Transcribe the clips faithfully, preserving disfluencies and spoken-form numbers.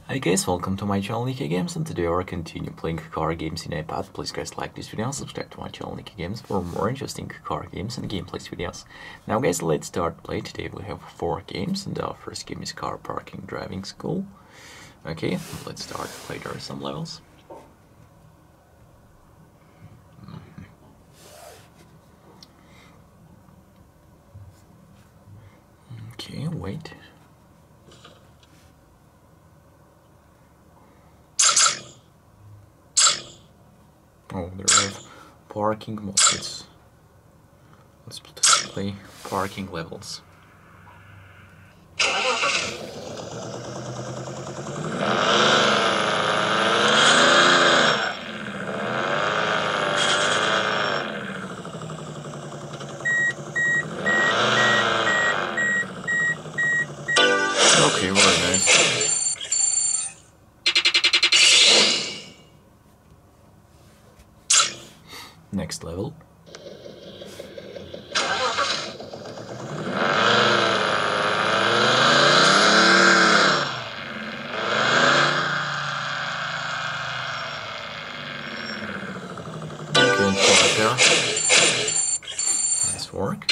Hi guys, welcome to my channel Nicky Games, and today we're continue playing car games in iPad. Please guys like this video and subscribe to my channel Nicky Games for more interesting car games and gameplays videos. Now guys, let's start play. Today we have four games, and our first game is Car Parking Driving School. Okay, let's start play. There are some levels. Okay, wait. Oh, there are parking modes. Let's play parking levels. Okay, very nice. Next level. Okay, there. Nice work.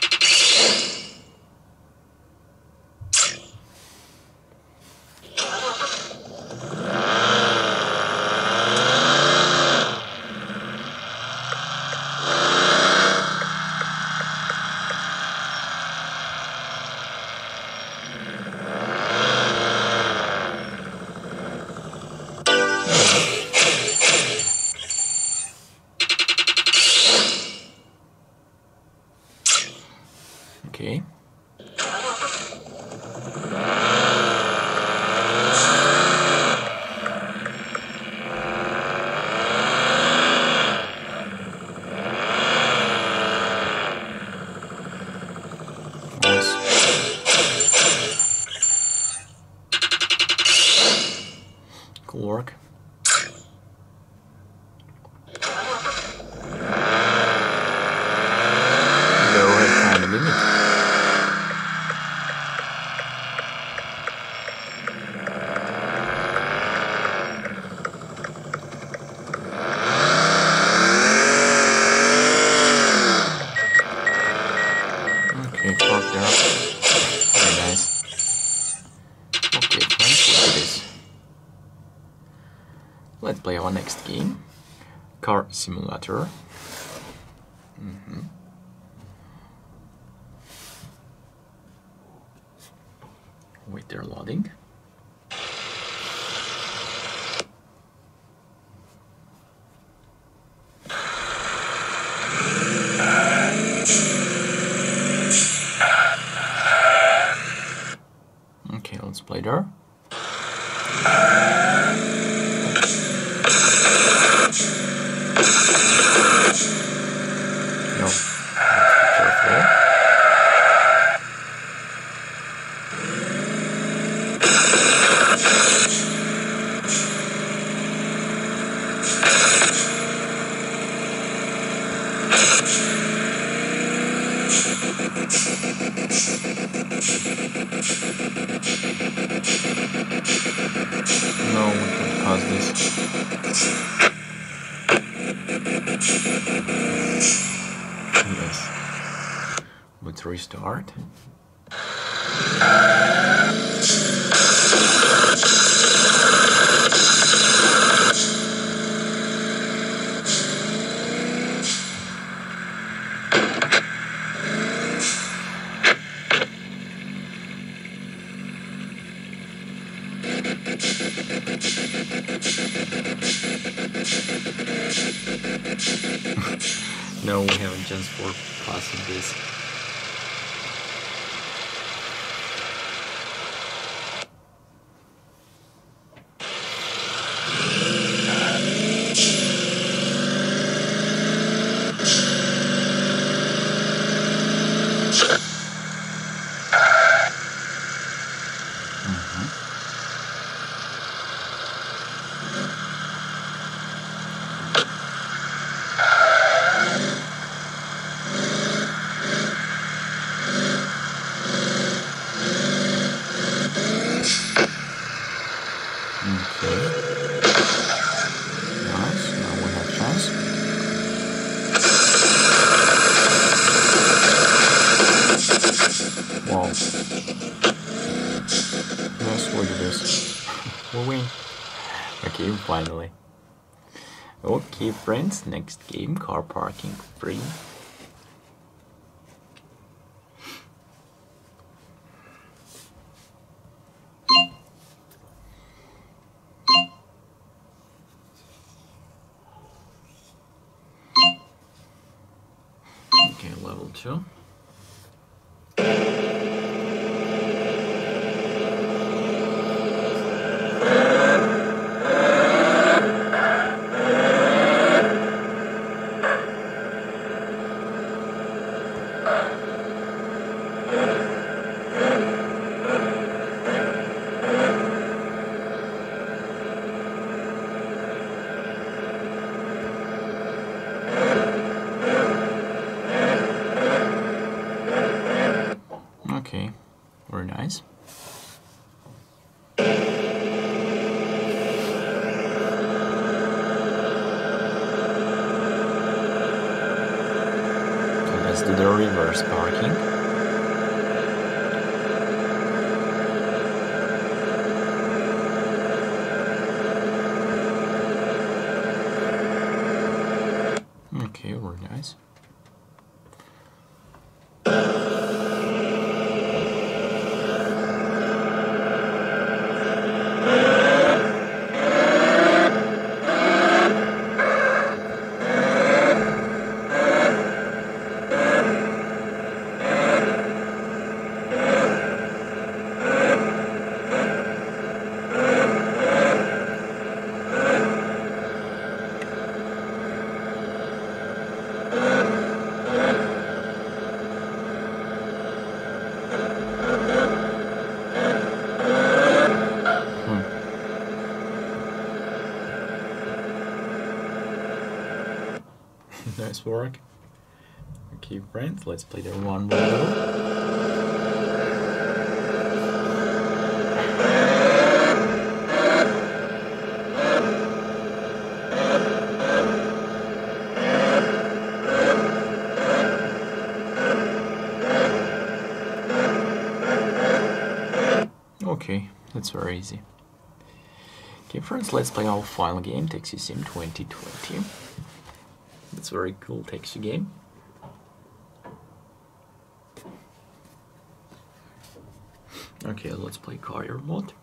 Okay. Cool work. Okay, park there. Very nice. Okay, friends, look at this. Let's play our next game. Car Simulator. Mm-hmm. Wait, they're loading. Okay, let's play there. No, be careful. No, we can pause this. Yes. Let's restart. No, we haven't chance for passing this. Okay. Nice. Now we have chance. Wow. Yes, look at this. We win. Okay, finally. Okay, friends, next game, car parking free. Okay, level two. Okay, very nice. So let's do the reverse parking. Okay, very nice. Nice work. Okay, friends, let's play the one more level. Okay, that's very easy. Okay, friends, let's play our final game, Taxi Sim twenty twenty. It's a very cool taxi game. Okay, let's play career mode.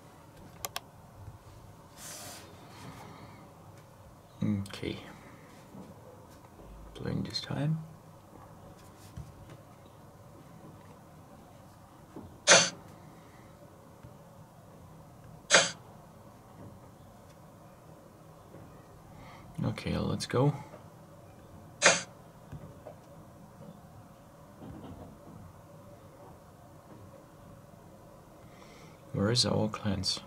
Okay, playing this time. Okay, let's go. Where is our clans?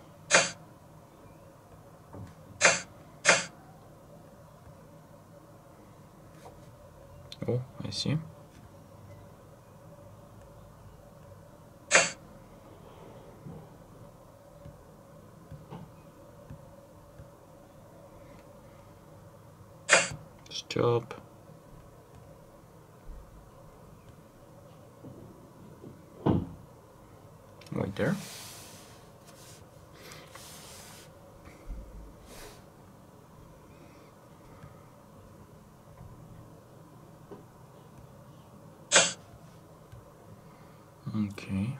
Oh, I see. Stop. Right there. Okay.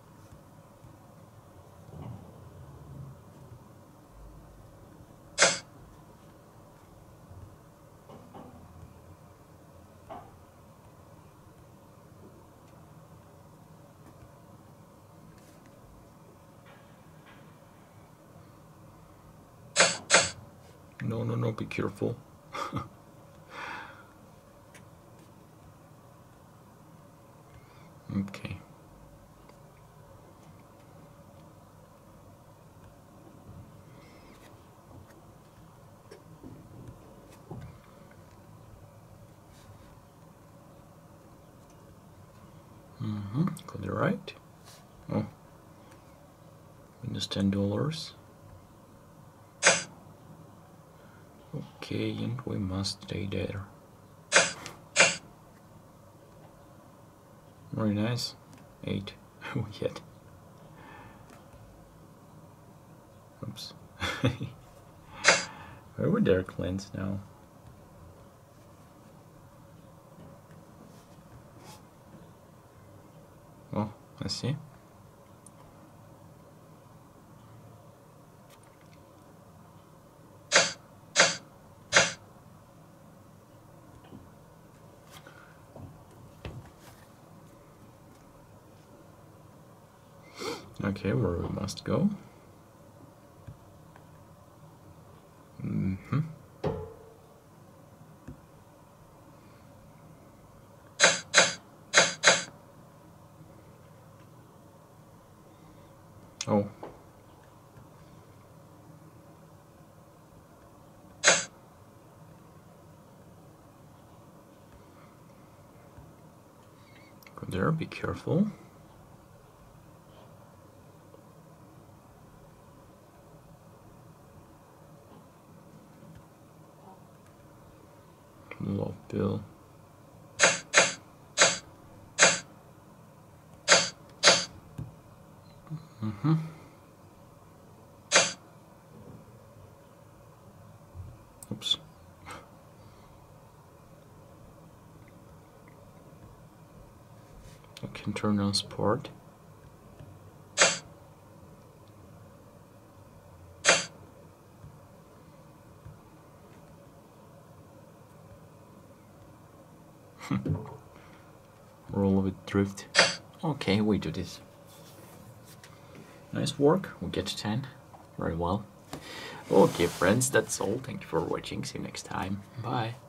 No, no, no, be careful. Okay. Mm-hmm. Got it right. Oh. Minus ten dollars. Okay, and we must stay there. Very nice. Eight. We get. Oops. Where were their clans now? Oh, I see. Okay, where we must go. Mm-hmm. Oh. Go there, be careful. Low bill. Mm-hmm. Oops. I can turn on sport. Roll with drift. Okay, we do this. Nice work. We get ten. Very well. Okay, friends, that's all. Thank you for watching. See you next time. Bye.